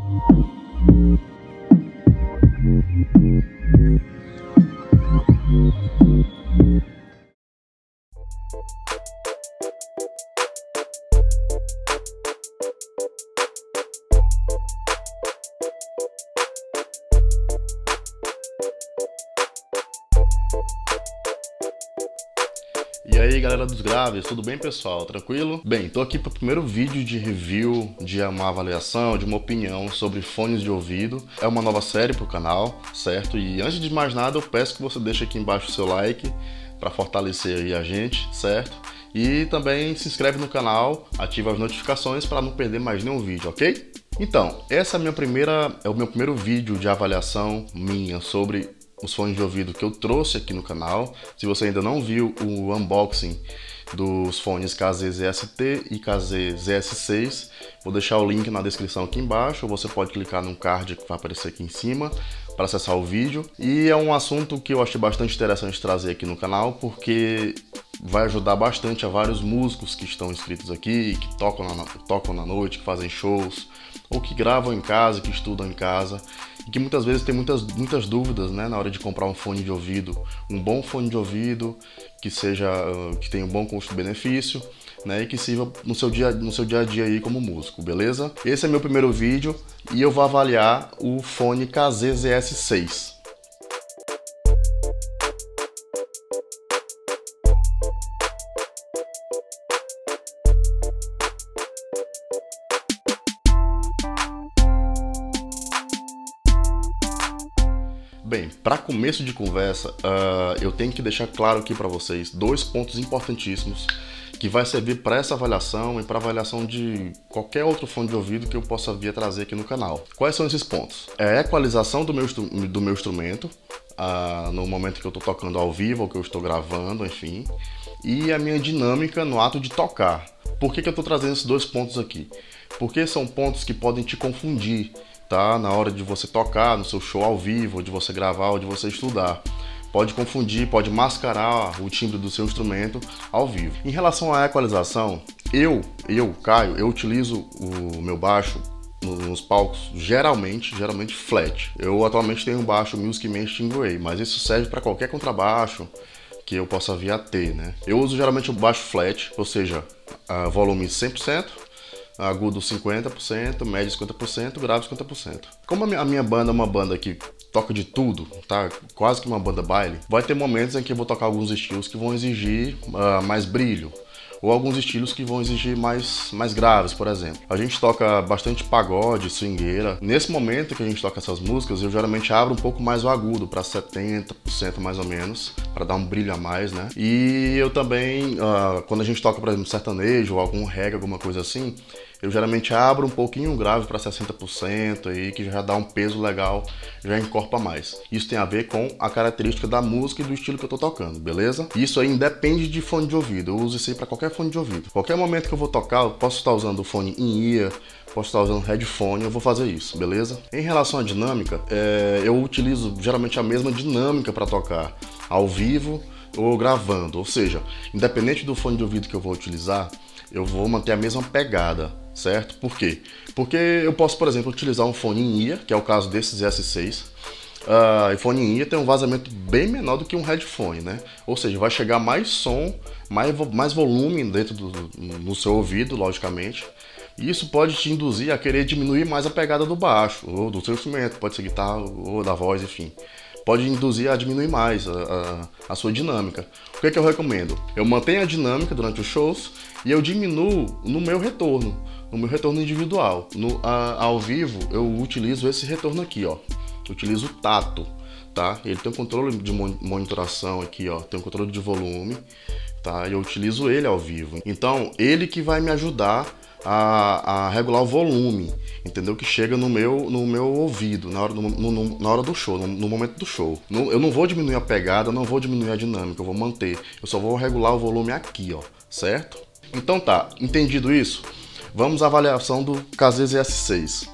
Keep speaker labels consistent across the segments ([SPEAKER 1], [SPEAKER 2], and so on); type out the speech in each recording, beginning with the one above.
[SPEAKER 1] E aí galera dos graves, tudo bem pessoal? Tranquilo? Bem, tô aqui para o primeiro vídeo de review, de uma avaliação, de uma opinião sobre fones de ouvido. É uma nova série pro canal, certo? E antes de mais nada eu peço que você deixe aqui embaixo o seu like para fortalecer aí a gente, certo? E também se inscreve no canal, ativa as notificações para não perder mais nenhum vídeo, ok? Então, essa é o meu primeiro vídeo de avaliação minha sobre os fones de ouvido que eu trouxe aqui no canal. Se você ainda não viu o unboxing dos fones KZ-ZST e KZ-ZS6, vou deixar o link na descrição aqui embaixo, ou você pode clicar no card que vai aparecer aqui em cima para acessar o vídeo. E é um assunto que eu achei bastante interessante trazer aqui no canal, porque vai ajudar bastante a vários músicos que estão inscritos aqui, que tocam na noite, que fazem shows, ou que gravam em casa, que estudam em casa, e que muitas vezes tem muitas dúvidas, né, na hora de comprar um fone de ouvido, um bom fone de ouvido, que tenha um bom custo-benefício, né, e que sirva no seu dia a dia aí como músico, beleza? Esse é meu primeiro vídeo e eu vou avaliar o fone KZ-ZS6. Bem, para começo de conversa, eu tenho que deixar claro aqui para vocês dois pontos importantíssimos que vai servir para essa avaliação e para avaliação de qualquer outro fone de ouvido que eu possa vir a trazer aqui no canal. Quais são esses pontos? É a equalização do meu instrumento, no momento que eu estou tocando ao vivo ou que eu estou gravando, enfim, e a minha dinâmica no ato de tocar. Por que eu estou trazendo esses dois pontos aqui? Porque são pontos que podem te confundir, tá? Na hora de você tocar no seu show ao vivo, ou de você gravar, ou de você estudar. Pode confundir, pode mascarar o timbre do seu instrumento ao vivo. Em relação à equalização, Caio, eu utilizo o meu baixo nos palcos geralmente flat. Eu atualmente tenho um baixo Musicman Stingray, mas isso serve para qualquer contrabaixo que eu possa vir a ter, né? Eu uso geralmente o baixo flat, ou seja, volume 100%, agudo 50%, médio 50%, grave 50%. Como a minha banda é uma banda que toca de tudo, tá? Quase que uma banda baile, vai ter momentos em que eu vou tocar alguns estilos que vão exigir mais brilho, ou alguns estilos que vão exigir mais graves, por exemplo. A gente toca bastante pagode, swingueira. Nesse momento que a gente toca essas músicas, eu geralmente abro um pouco mais o agudo, para 70% mais ou menos, para dar um brilho a mais, né? E eu também, quando a gente toca, por exemplo, sertanejo ou algum reggae, alguma coisa assim, eu geralmente abro um pouquinho o grave para 60% aí, que já dá um peso legal, já encorpa mais. Isso tem a ver com a característica da música e do estilo que eu tô tocando, beleza? Isso aí independe de fone de ouvido, eu uso isso aí para qualquer fone de ouvido. Qualquer momento que eu vou tocar, eu posso estar usando o fone in-ear, posso estar usando headphone, eu vou fazer isso, beleza? Em relação à dinâmica, eu utilizo geralmente a mesma dinâmica para tocar ao vivo ou gravando, ou seja, independente do fone de ouvido que eu vou utilizar, eu vou manter a mesma pegada, certo? Por quê? Porque eu posso, por exemplo, utilizar um fone in-ear, que é o caso desses S6. O fone in-ear tem um vazamento bem menor do que um headphone, né? Ou seja, vai chegar mais som, mais volume dentro no seu ouvido, logicamente. E isso pode te induzir a querer diminuir mais a pegada do baixo, ou do seu instrumento, pode ser guitarra ou da voz, enfim. Pode induzir a diminuir mais a sua dinâmica. O que é que eu recomendo? Eu mantenho a dinâmica durante os shows e eu diminuo no meu retorno individual. Ao vivo eu utilizo esse retorno aqui, ó. Eu utilizo o tato, tá? Ele tem um controle de monitoração aqui, ó. Tem um controle de volume, tá? Eu utilizo ele ao vivo. Então ele que vai me ajudar a regular o volume, entendeu? Que chega no meu ouvido na hora do show, no momento do show. Eu não vou diminuir a pegada, não vou diminuir a dinâmica, eu vou manter. Eu só vou regular o volume aqui, ó, certo? Então tá, entendido isso? Vamos à avaliação do KZ-ZS6.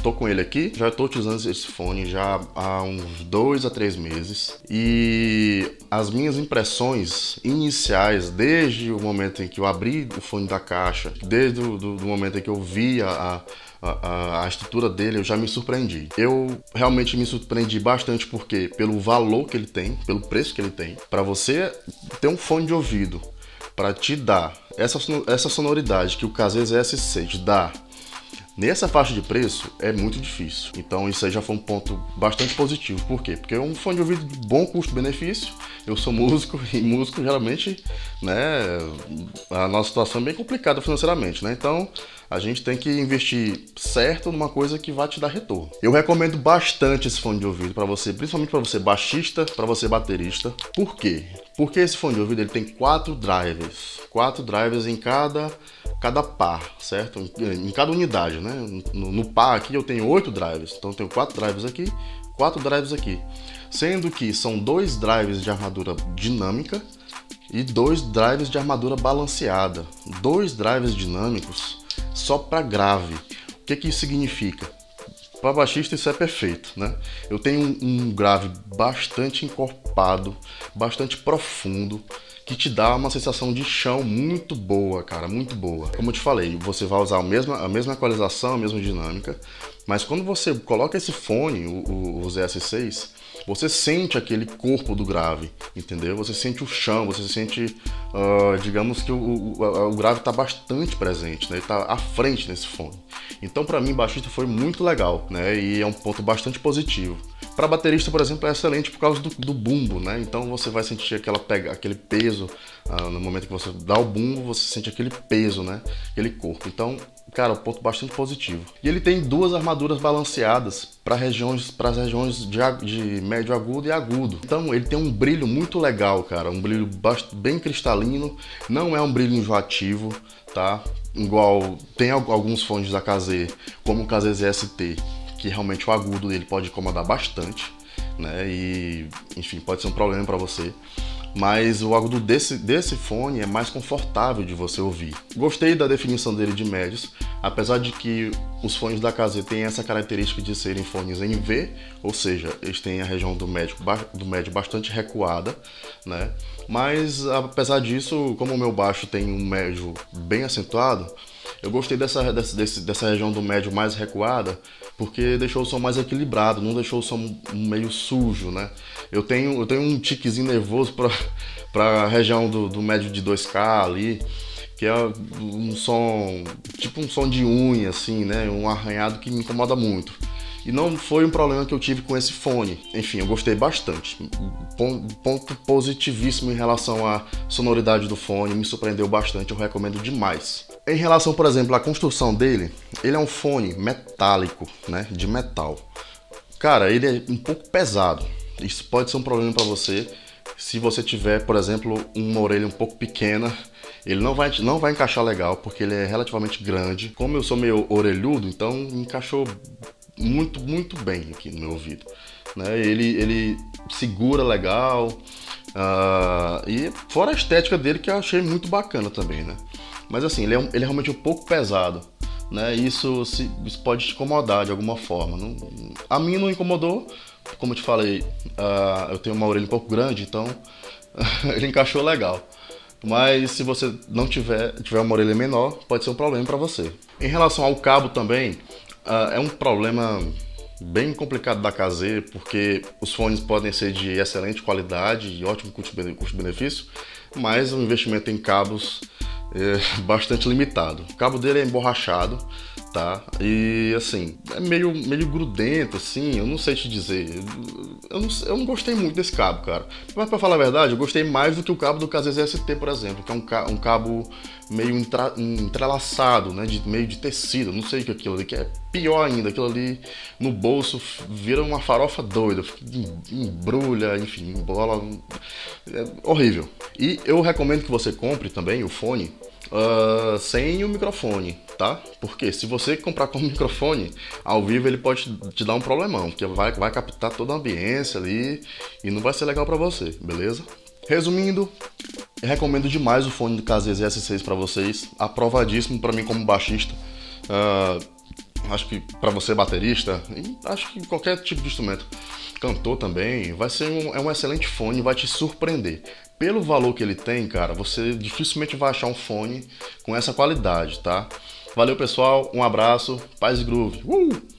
[SPEAKER 1] tô com ele aqui, já tô utilizando esse fone já há uns 2 a 3 meses e as minhas impressões iniciais, desde o momento em que eu abri o fone da caixa, desde do momento em que eu vi a estrutura dele, eu já me surpreendi. Eu realmente me surpreendi bastante porque pelo valor que ele tem, pelo preço que ele tem, para você ter um fone de ouvido para te dar essa sonoridade que o Casio S6 te dá nessa faixa de preço é muito difícil. Então isso aí já foi um ponto bastante positivo. Por quê? Porque é um fone de ouvido de bom custo-benefício. Eu sou músico e músico geralmente, né, a nossa situação é bem complicada financeiramente, né? Então a gente tem que investir certo numa coisa que vai te dar retorno. Eu recomendo bastante esse fone de ouvido para você, principalmente para você baixista, para você baterista. Por quê? Porque esse fone de ouvido ele tem 4 drivers em cada par, certo? Em cada unidade, né? No par aqui eu tenho 8 drivers, então eu tenho 4 drivers aqui, 4 drivers aqui. Sendo que são 2 drivers de armadura dinâmica e 2 drivers de armadura balanceada. 2 drivers dinâmicos só para grave. O que isso significa? Para baixista isso é perfeito, né? Eu tenho um grave bastante encorpado, bastante profundo, que te dá uma sensação de chão muito boa, cara, muito boa. Como eu te falei, você vai usar a mesma equalização, a mesma dinâmica, mas quando você coloca esse fone, o ZS6, você sente aquele corpo do grave, entendeu? Você sente o chão, você sente, digamos que o grave está bastante presente, né? Ele está à frente nesse fone. Então, para mim, baixista foi muito legal, né? E é um ponto bastante positivo. Para baterista, por exemplo, é excelente por causa do bumbo, né? Então você vai sentir aquele peso, no momento que você dá o bumbo, você sente aquele peso, né? Aquele corpo. Então, cara, um ponto bastante positivo. E ele tem 2 armaduras balanceadas para as regiões de médio agudo e agudo. Então ele tem um brilho muito legal, cara, um brilho bem cristalino, não é um brilho enjoativo, tá? Igual tem alguns fones da Casio, como o Casio ZST, que realmente o agudo dele pode incomodar bastante, né? E enfim, pode ser um problema para você. Mas o agudo desse fone é mais confortável de você ouvir. Gostei da definição dele de médios, apesar de que os fones da Casio têm essa característica de serem fones em V, ou seja, eles têm a região do médio bastante recuada, né? Mas apesar disso, como o meu baixo tem um médio bem acentuado, eu gostei dessa região do médio mais recuada, porque deixou o som mais equilibrado, não deixou o som meio sujo, né? Eu tenho um tiquezinho nervoso para a região do médio de 2K ali, que é um som, tipo um som de unha, assim, né? Um arranhado que me incomoda muito. E não foi um problema que eu tive com esse fone. Enfim, eu gostei bastante. Ponto positivíssimo em relação à sonoridade do fone, me surpreendeu bastante, eu recomendo demais. Em relação, por exemplo, à construção dele, ele é um fone metálico, né, de metal. Cara, ele é um pouco pesado. Isso pode ser um problema para você se você tiver, por exemplo, uma orelha um pouco pequena. Ele não vai encaixar legal, porque ele é relativamente grande. Como eu sou meio orelhudo, então encaixou muito bem aqui no meu ouvido, né? Ele segura legal, e fora a estética dele, que eu achei muito bacana também, né? Mas assim, ele é realmente um pouco pesado, né? Isso pode te incomodar de alguma forma. A mim não incomodou, como eu te falei, eu tenho uma orelha um pouco grande, então ele encaixou legal. Mas se você não tiver uma orelha menor, pode ser um problema para você. Em relação ao cabo também, é um problema bem complicado da Casio, porque os fones podem ser de excelente qualidade e ótimo custo-benefício, mas o investimento em cabos é bastante limitado. O cabo dele é emborrachado, tá? E assim, é meio grudento, assim, eu não sei te dizer. Eu não gostei muito desse cabo, cara. Mas pra falar a verdade, eu gostei mais do que o cabo do Casio ZST, por exemplo, que é um cabo meio entrelaçado, né? Meio de tecido, não sei o que é aquilo ali, que é pior ainda. Aquilo ali no bolso vira uma farofa doida, embrulha, enfim, embola. É horrível. E eu recomendo que você compre também o fone sem o microfone, tá? Porque se você comprar com o microfone, ao vivo ele pode te dar um problemão, porque vai captar toda a ambiência ali e não vai ser legal pra você, beleza? Resumindo, eu recomendo demais o fone do Casio S6 para vocês, aprovadíssimo para mim como baixista. Acho que para você baterista, e acho que qualquer tipo de instrumento, cantor também, vai ser um excelente fone, vai te surpreender. Pelo valor que ele tem, cara, você dificilmente vai achar um fone com essa qualidade, tá? Valeu, pessoal, um abraço, paz e groove.